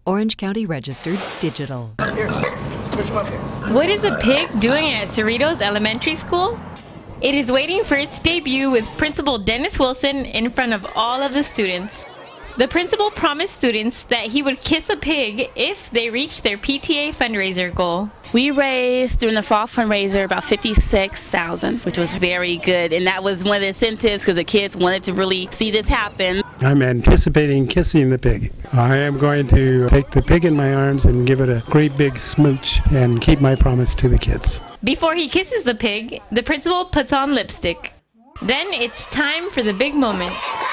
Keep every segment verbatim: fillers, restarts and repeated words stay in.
Orange County Registered Digital. Here, push him up here. What is a pig doing at Cerritos Elementary School? It is waiting for its debut with Principal Dennis Wilson in front of all of the students. The principal promised students that he would kiss a pig if they reached their P T A fundraiser goal. We raised during the fall fundraiser about fifty-six thousand dollars, which was very good, and that was one of the incentives because the kids wanted to really see this happen. I'm anticipating kissing the pig. I am going to take the pig in my arms and give it a great big smooch and keep my promise to the kids. Before he kisses the pig, the principal puts on lipstick. Then it's time for the big moment.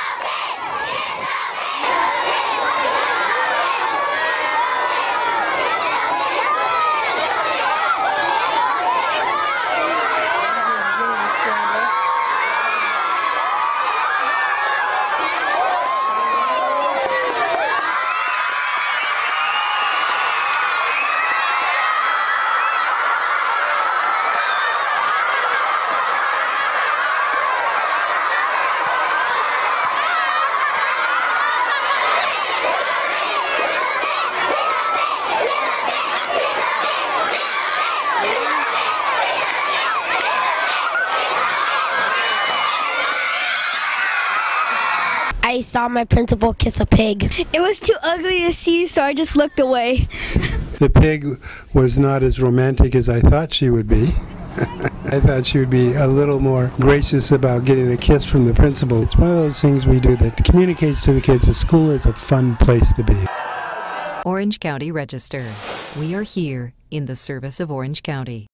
I saw my principal kiss a pig. It was too ugly to see, so I just looked away. The pig was not as romantic as I thought she would be. I thought she would be a little more gracious about getting a kiss from the principal. It's one of those things we do that communicates to the kids that school is a fun place to be. Orange County Register. We are here in the service of Orange County.